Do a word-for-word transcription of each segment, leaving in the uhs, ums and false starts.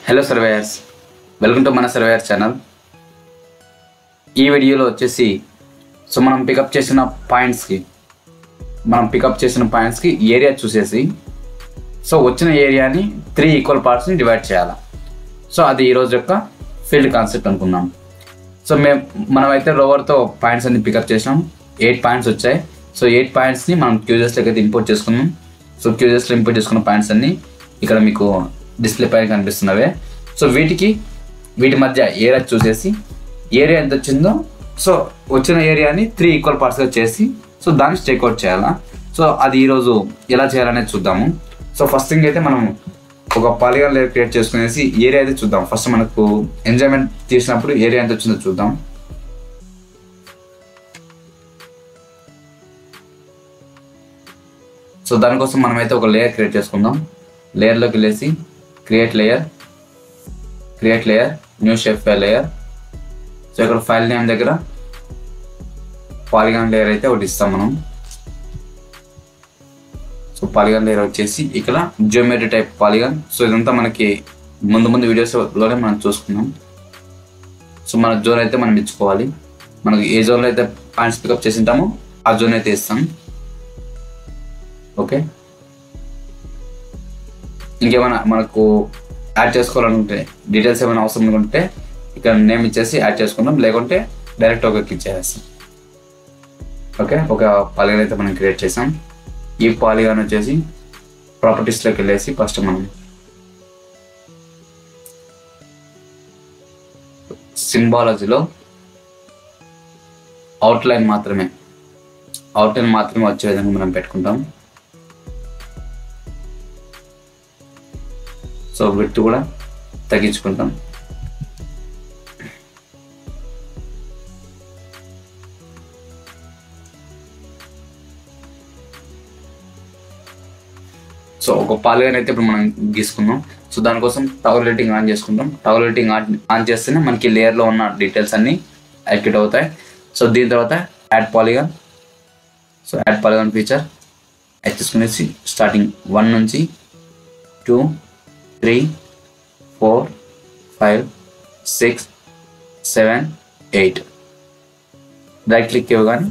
Hello surveyors, welcome to మన surveyor channel. ఈ వీడియోలో వచ్చేసి సో మనం పికప్ చేసిన పాయింట్స్కి మనం పికప్ చేసిన పాయింట్స్కి ఏరియా చూసేసి సో వచ్చిన ఏరియాని త్రీ ఈక్వల్ పార్ట్స్ని డివైడ్ చేయాలి. సో అది ఈరోజు యొక్క ఫీల్డ్ కాన్సెప్ట్ అనుకుందాం. సో మేము మనమైతే రోవర్తో పాయింట్స్ అన్ని పికప్ చేసినాం. ఎయిట్ పాయింట్స్ వచ్చాయి. సో ఎయిట్ పాయింట్స్ని మనం క్యూజెస్లోకి అయితే ఇంపోర్ట్ చేసుకున్నాం. సో క్యూజెస్లో ఇంపోర్ట్ చేసుకున్న పాయింట్స్ అన్ని ఇక్కడ మీకు డిస్ప్లే పైన కనిపిస్తున్నవే. సో వీటికి వీటి మధ్య ఏరియా చూసేసి ఏరియా ఎంత వచ్చిందో సో వచ్చిన ఏరియాని త్రీ ఈక్వల్ పార్ట్స్గా చేసి సో దాన్ని స్టేక్అవుట్ చేయాలా. సో అది ఈరోజు ఎలా చేయాలనేది చూద్దాము. సో ఫస్ట్ థింగ్ అయితే మనం ఒక పాలిగాన్ లేయర్ క్రియేట్ చేసుకునేసి ఏరియా అయితే చూద్దాం. ఫస్ట్ మనకు ఎంజాయ్మెంట్ తీసినప్పుడు ఏరియా ఎంత వచ్చిందో చూద్దాం. సో దానికోసం మనమైతే ఒక లేయర్ క్రియేట్ చేసుకుందాం. లేయర్లోకి వెళ్ళేసి create layer create layer new shape file layer. So ఇక్కడ ఫైల్ నేమ్ దగ్గర పాలిగాన్ లేయర్ అయితే ఒకటి ఇస్తాం మనం. సో పాలిగాన్ లేయర్ వచ్చేసి ఇక్కడ జియోమెట్రీ టైప్ పాలిగాన్. సో ఇదంతా మనకి ముందు ముందు వీడియోస్లోనే మనం చూసుకున్నాం. సో మన జోన్ అయితే మనం ఇచ్చుకోవాలి. మనకి ఏ జోన్లో అయితే పాయింట్స్ పికప్ చేసి ఉంటామో ఆ జోన్ అయితే ఇస్తాం. ఓకే, ఇంకేమైనా మనకు యాడ్ చేసుకోవాలనుకుంటే డీటెయిల్స్ ఏమైనా అవసరం అనుకుంటే ఇక్కడ నేమ్ ఇచ్చేసి యాడ్ చేసుకుందాం, లేకుంటే డైరెక్ట్ ఒక క్లిక్ చేసేస్తాం. ఓకే, ఒక పాలిగాన్ అయితే మనం క్రియేట్ చేసాం. ఈ పాలిగాన్ వచ్చేసి ప్రాపర్టీస్లోకి వెళ్ళేసి ఫస్ట్ మనం సింబాలజీలో అవుట్లైన్ మాత్రమే అవుట్లైన్ మాత్రమే వచ్చే విధంగా మనం పెట్టుకుంటాం. సో విడ్త్ కూడా తగ్గించుకుంటాం. సో ఒక పాలిగాన్ అయితే ఇప్పుడు మనం గీసుకుందాం. సో దానికోసం టవర్ లైటింగ్ ఆన్ చేసుకుంటాం. టవర్ లైటింగ్ ఆన్ ఆన్ చేస్తేనే మనకి లేయర్లో ఉన్న డీటెయిల్స్ అన్నీ యాక్టివేట్ అవుతాయి. సో దీని తర్వాత add polygon. So add polygon feature add చేసుకునేసి స్టార్టింగ్ వన్ నుంచి two three four five six seven eight right click ఇవ్వగానే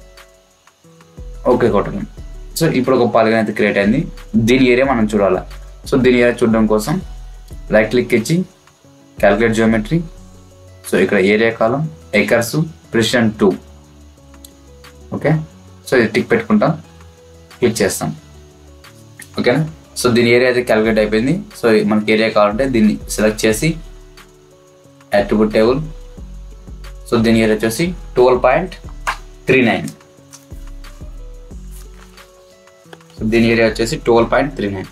ఓకే కొట్టడం. సో ఇప్పుడు ఒక పాలిగాన్ అయితే క్రియేట్ అయింది. దీని ఏరియా మనం చూడాలి. సో దీని ఏరియా చూడడం కోసం రైట్ క్లిక్ ఇచ్చి క్యాలిక్యులేట్ జియోమెట్రీ. సో ఇక్కడ area column acres precision two. Okay, so ఇది టిక్ పెట్టుకుంటాం, క్లిక్ చేస్తాం. ఓకేనా. సో దీని ఏరియా అయితే క్యాలిక్యులేట్ అయిపోయింది. సో మనకి ఏరియా కావాలంటే దీన్ని సెలెక్ట్ చేసి అట్రిబ్యూట్ టేబుల్. సో దీని ఏరియా వచ్చేసి twelve point three nine. So దీని ఏరియా వచ్చేసి twelve point three nine.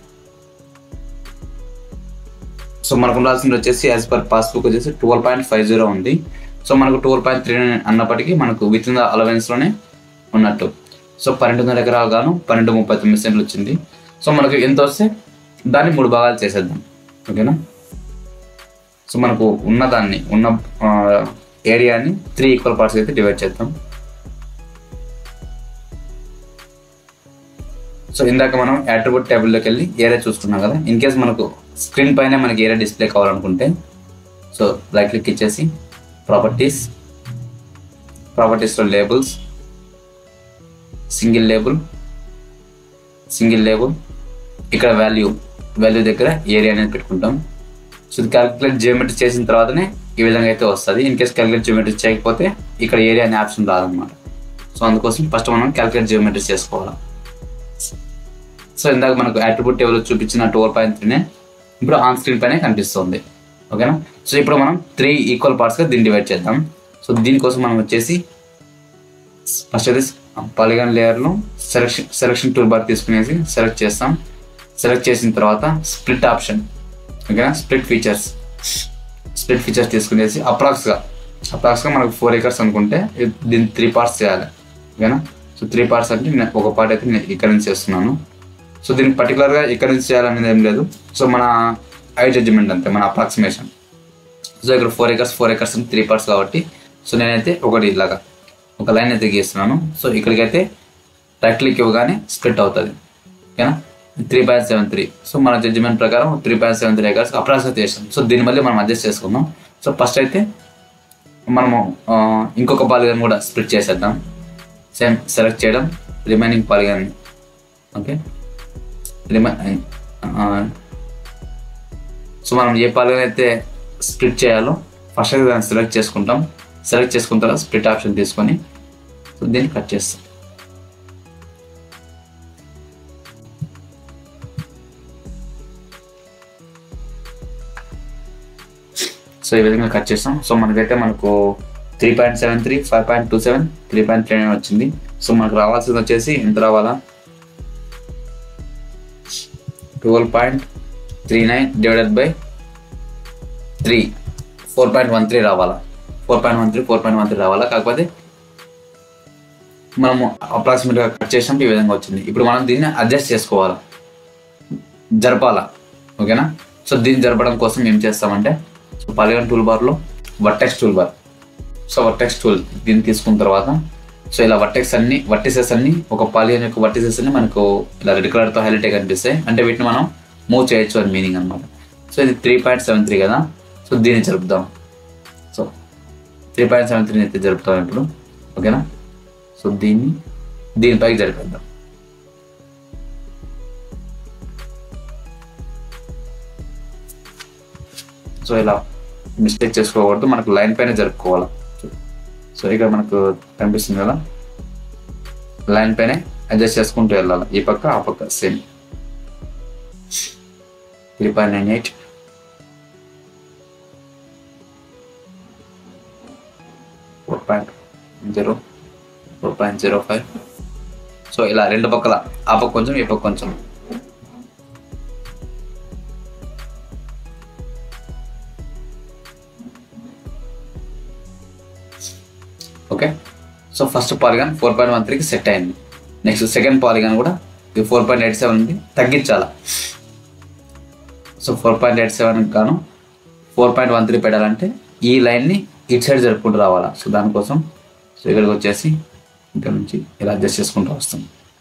So మనకు ఉండాల్సింది వచ్చేసి యాజ్ పర్ పాస్బుక్ వచ్చేసి ట్వెల్వ్ పాయింట్ ఫైవ్ జీరో ఉంది. సో మనకు ట్వెల్వ్ పాయింట్ త్రీ నైన్ అన్నప్పటికీ మనకు విత్ ఇన్ ద అలవెన్స్లోనే ఉన్నట్టు. సో పన్నెండున్నర ఎకరాలు గాను పన్నెండు ముప్పై తొమ్మిది సెంట్లు వచ్చింది. సో మనకు ఎంత వస్తే దాన్ని మూడు భాగాలు చేసేద్దాం. ఓకేనా. సో మనకు ఉన్నదాన్ని ఉన్న ఏరియాని త్రీ ఈక్వల్ పార్ట్స్ అయితే డివైడ్ చేద్దాం. సో ఇందాక మనం అట్రిబ్యూట్ టేబుల్లోకి వెళ్ళి ఏరియా చూసుకున్నాం కదా. ఇన్ కేస్ మనకు స్క్రీన్ పైన మనకి ఏరియా డిస్ప్లే కావాలనుకుంటే సో రైట్ క్లిక్ ఇచ్చేసి ప్రాపర్టీస్ ప్రాపర్టీస్లో labels single label single label ఇక్కడ వాల్యూ వాల్యూ దగ్గర ఏరియా అనేది పెట్టుకుంటాం. సో ఇది క్యాలిక్యులేట్ జియోమెట్రీ చేసిన తర్వాతనే ఈ విధంగా అయితే వస్తుంది. ఇన్ కేస్ క్యాలిక్యులేట్ జియోమెట్రీ చేయకపోతే ఇక్కడ ఏరియా అనే ఆప్షన్ రాదనమాట. సో అందుకోసం ఫస్ట్ మనం క్యాలిక్యులేట్ జియోమెట్రీ చేసుకోవాలి. సో ఇందాక మనకు అట్రిబ్యూట్ టేబుల్ చూపించిన ట్వెల్వ్ పాయింట్ త్రీనే ఇప్పుడు ఆన్ స్క్రీన్ పైనే కనిపిస్తుంది. ఓకేనా. సో ఇప్పుడు మనం త్రీ ఈక్వల్ పార్ట్స్గా దీన్ని డివైడ్ చేద్దాం. సో దీనికోసం మనం వచ్చేసి ఫస్ట్ అయితే పాలిగాన్ లేయర్లో సెలెక్షన్ సెలెక్షన్ టూల్ బార్ తీసుకునేసి సెలెక్ట్ చేస్తాం. సెలెక్ట్ చేసిన తర్వాత స్ప్లిట్ ఆప్షన్. ఓకేనా. స్ప్లిట్ ఫీచర్స్ స్ప్లిట్ ఫీచర్స్ తీసుకునేసి అప్రాక్స్గా అప్రాక్స్గా మనకు ఫోర్ ఎకర్స్ అనుకుంటే దీన్ని త్రీ పార్ట్స్ చేయాలి. ఓకేనా. సో త్రీ పార్ట్స్ అంటే నేను ఒక పార్ట్ అయితే నేను ఇక్కడ నుంచి చేస్తున్నాను. సో దీనికి పర్టికులర్గా ఇక్కడ నుంచి చేయాలనేది ఏం లేదు. సో మన ఐ జడ్జిమెంట్ అంతే, మన అప్రాక్సిమేషన్. సో ఇక్కడ ఫోర్ ఎకర్స్ ఫోర్ ఎకర్స్ అంటే త్రీ పార్ట్స్ కాబట్టి సో నేనైతే ఒకటి ఇలాగా ఒక లైన్ అయితే గీస్తున్నాను. సో ఇక్కడికైతే రైట్ క్లిక్ ఇవ్వగానే స్ప్లిట్ అవుతుంది. ఓకేనా. Three point seven three so మన జడ్జిమెంట్ ప్రకారం three point seven three acres approximate చేసాం. సో దీన్ని మళ్ళీ మనం అడ్జస్ట్ చేసుకుందాం. సో ఫస్ట్ అయితే మనము ఇంకొక పాలిగన్ కూడా స్ప్లిట్ చేసేద్దాం. సేమ్ సెలెక్ట్ చేయడం, రిమైనింగ్ పాలిగన్ ఓకే రిమై సో మనం ఏ పాలిగన్ అయితే స్ప్లిట్ చేయాలో ఫస్ట్ అయితే దాన్ని సెలెక్ట్ చేసుకుంటాం. సెలెక్ట్ చేసుకున్న తర్వాత స్ప్లిట్ ఆప్షన్ తీసుకొని సో దీన్ని కట్ చేస్తాం. సో ఈ విధంగా కట్ చేస్తాం. సో మనకైతే మనకు three point seven three five point two seven three point three nine వచ్చింది. సో మనకు రావాల్సింది వచ్చేసి ఎంత రావాలా, twelve point three nine divided by three four point one three రావాలా four point one three four point one three రావాలా. కాకపోతే మనము అప్రాక్సిమేట్గా కట్ చేసినప్పుడు ఈ విధంగా వచ్చింది. ఇప్పుడు మనం దీన్ని అడ్జస్ట్ చేసుకోవాలా, జరపాలా. ఓకేనా. సో దీన్ని జరపడం కోసం ఏం చేస్తామంటే సో పాలిగన్ టూల్ బార్లో vertex tool bar so vertex tool దీన్ని తీసుకున్న తర్వాత సో ఇలా వర్టెక్స్ అన్ని వర్టిసెస్ అన్ని ఒక పాలిగన్ యొక్క వర్టిసెస్ అన్ని మనకు ఇలా రెడ్ కలర్తో హైలైట్ కనిపిస్తాయి. అంటే వీటిని మనం మూవ్ చేయొచ్చు అని మీనింగ్ అనమాట. సో ఇది త్రీ పాయింట్ సెవెన్ త్రీ కదా. సో దీన్ని జరుపుదాం. సో త్రీ పాయింట్ సెవెన్ త్రీని అయితే జరుపుతాం ఇప్పుడు. ఓకేనా. సో దీన్ని దీనిపైకి జరిపేద్దాం. సో ఇలా మిస్టేక్ చేసుకోకూడదు, మనకు లైన్ పైన జరుపుకోవాలి. సో ఇక్కడ మనకు కనిపిస్తుంది కదా, లైన్ పైనే అడ్జస్ట్ చేసుకుంటూ వెళ్ళాలి. ఈ పక్క ఆ పక్క same three point nine eight four point zero four point zero five so ఇలా రెండు పక్కల ఆ పక్క కొంచెం ఈ పక్క కొంచెం. Okay. So first polygon four point one త్రీకి సెట్ అయింది. నెక్స్ట్ సెకండ్ పాలిగాన్ కూడా ఇది ఫోర్ పాయింట్ ఎయిట్ సెవెన్ ఉంది, తగ్గించాలా. So four point eight seven గాను ఫోర్ పాయింట్ వన్ త్రీ పెట్టాలంటే ఈ లైన్ని ఇటు సైడ్ జరుపుకుంటూ రావాలా. సో దానికోసం సో ఇక్కడికి వచ్చేసి ఇక్కడ నుంచి ఇలా అడ్జస్ట్ చేసుకుంటూ వస్తాం.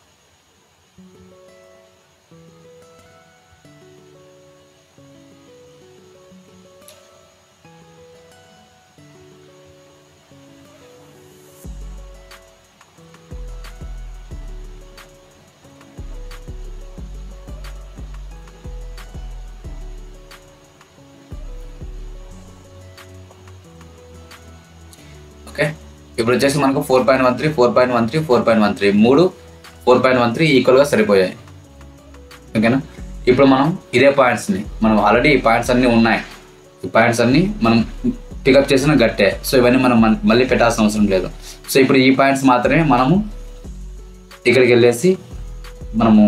ఓకే. ఇప్పుడు వచ్చేసి మనకు four point one three four point one three four point one three మూడు ఫోర్ పాయింట్ వన్ త్రీ ఈక్వల్గా సరిపోయాయి. ఓకేనా. ఇప్పుడు మనం ఇదే పాయింట్స్ని మనం ఆల్రెడీ ఈ పాయింట్స్ అన్నీ ఉన్నాయి. ఈ పాయింట్స్ అన్నీ మనం పికప్ చేసిన గట్టే. సో ఇవన్నీ మనం మళ్ళీ పెట్టాల్సిన అవసరం లేదు. సో ఇప్పుడు ఈ పాయింట్స్ మాత్రమే మనము ఇక్కడికి వెళ్ళేసి మనము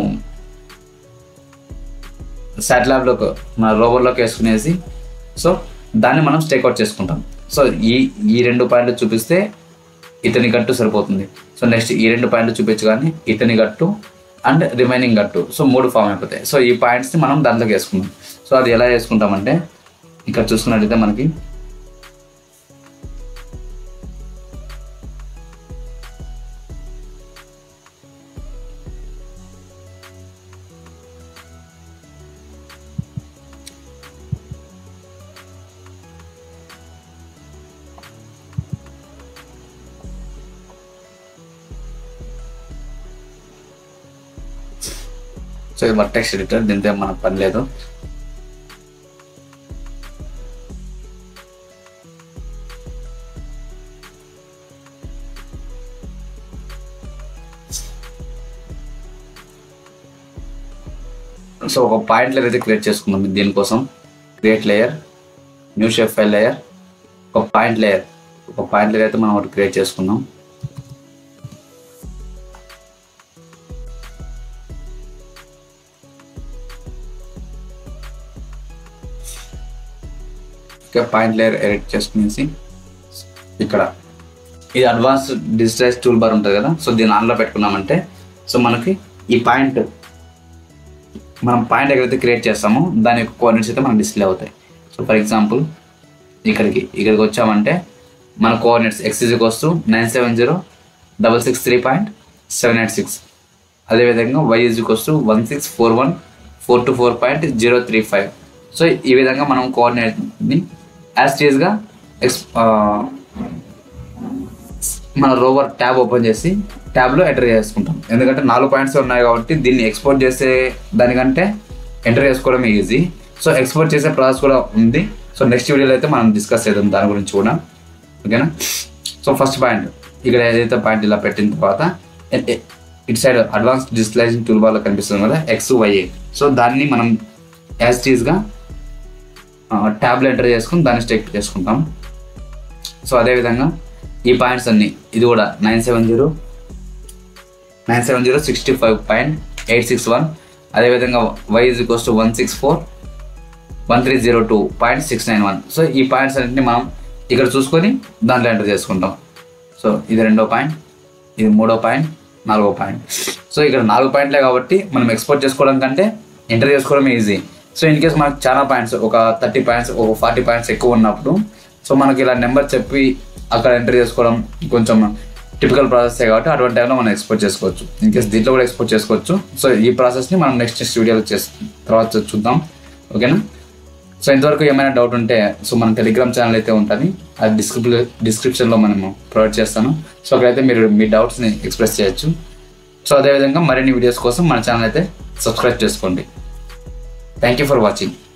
శాటిలైట్లోకి మన రోవర్లోకి వేసుకునేసి సో దాన్ని మనం స్టేక్అవుట్ చేసుకుంటాం. సో ఈ ఈ రెండు పాయింట్లు చూపిస్తే ఇతని గట్టు సరిపోతుంది. సో నెక్స్ట్ ఈ రెండు పాయింట్లు చూపించు కానీ ఇతని గట్టు అండ్ రిమైనింగ్ గట్టు సో మూడు ఫామ్ అయిపోతాయి. సో ఈ పాయింట్స్ని మనం దాంట్లోకి వేసుకుంటాం. సో అది ఎలా వేసుకుంటామంటే ఇక్కడ చూసుకున్నట్టయితే మనకి సో ఇది వర్టెక్స్ ఎడిటర్, దీంతో మనకు పని లేదు. సో ఒక పాయింట్ లేయర్ అయితే క్రియేట్ చేసుకుందాం. దీనికోసం create layer, new shape file layer, ఒక పాయింట్ లేయర్ ఒక పాయింట్ లేయర్ అయితే మనం ఒకటి క్రియేట్ చేసుకుందాం. పాయింట్ లేయర్ ఎడిట్ చేసుకునేసి ఇక్కడ ఇది అడ్వాన్స్డ్ డిజిటైజ్ టూల్ బార్ ఉంటుంది కదా. సో దీన్ని ఆన్లో పెట్టుకున్నామంటే సో మనకి ఈ పాయింట్ మనం పాయింట్ ఎక్కడైతే క్రియేట్ చేస్తామో దాని యొక్క కోఆర్డినేట్స్ అయితే మనకు డిస్ప్లే అవుతాయి. సో ఫర్ ఎగ్జాంపుల్ ఇక్కడికి ఇక్కడికి వచ్చామంటే మన coordinates X is equals to nine seven zero double six three point seven eight six అదేవిధంగా Y is equals to one six four one four two four point zero three five. So ఈ విధంగా మనం కోఆర్డినేట్ని as టీజ్గా X మన rover tab open చేసి ట్యాబ్లో enter చేసుకుంటాం. ఎందుకంటే నాలుగు పాయింట్స్ ఉన్నాయి కాబట్టి దీన్ని ఎక్స్పోర్ట్ చేసే దానికంటే ఎంటర్ చేసుకోవడం ఈజీ. సో ఎక్స్పోర్ట్ చేసే ప్రాసెస్ కూడా ఉంది. సో నెక్స్ట్ వీడియోలో అయితే మనం డిస్కస్ చేద్దాం దాని గురించి కూడా. ఓకేనా. సో ఫస్ట్ పాయింట్ ఇక్కడ ఏదైతే పాయింట్ ఇలా పెట్టిన తర్వాత ఇటు సైడ్ అడ్వాన్స్ డిజిటలైజింగ్ టూల్ బార్లో కనిపిస్తుంది కదా ఎక్స్ వైఏ. సో దాన్ని మనం యాజ్ టీజ్గా ట్యాబ్లో ఎంటర్ చేసుకుని దాన్ని స్టెక్ చేసుకుంటాం. సో అదేవిధంగా ఈ పాయింట్స్ అన్ని ఇది కూడా nine seven zero nine seven zero sixty five point eight six one అదేవిధంగా Y is equals to one six four one three zero two point six nine one. So ఈ పాయింట్స్ అన్నింటినీ మనం ఇక్కడ చూసుకొని దాంట్లో ఎంటర్ చేసుకుంటాం. సో ఇది రెండో పాయింట్, ఇది మూడో పాయింట్, నాలుగో పాయింట్. సో ఇక్కడ నాలుగు పాయింట్లే కాబట్టి మనం ఎక్స్పోర్ట్ చేసుకోవడం కంటే ఎంటర్ చేసుకోవడం ఈజీ. సో ఇన్ కేస్ మనకు చాలా పాయింట్స్ ఒక థర్టీ పాయింట్స్ ఒక ఫార్టీ పాయింట్స్ ఎక్కువ ఉన్నప్పుడు సో మనకి ఇలా నెంబర్ చెప్పి అక్కడ ఎంటర్ చేసుకోవడం కొంచెం టిపికల్ ప్రాసెస్ కాబట్టి అటువంటి టైంలో మనం ఎక్స్పోర్ట్ చేసుకోవచ్చు. ఇన్ కేస్ దీంట్లో కూడా ఎక్స్పోర్ట్ చేసుకోవచ్చు. సో ఈ ప్రాసెస్ని మనం నెక్స్ట్ నెక్స్ట్ వీడియోలో చేసి తర్వాత చూద్దాం. ఓకేనా. సో ఇంతవరకు ఏమైనా డౌట్ ఉంటే సో మన టెలిగ్రామ్ ఛానల్ అయితే ఉంటుంది, అది డిస్క్రిప్ డిస్క్రిప్షన్లో మనము ప్రొవైడ్ చేస్తాను. సో అక్కడైతే మీరు మీ డౌట్స్ని ఎక్స్ప్రెస్ చేయొచ్చు. సో అదేవిధంగా మరిన్ని వీడియోస్ కోసం మన ఛానల్ అయితే సబ్స్క్రైబ్ చేసుకోండి. Thank you for watching.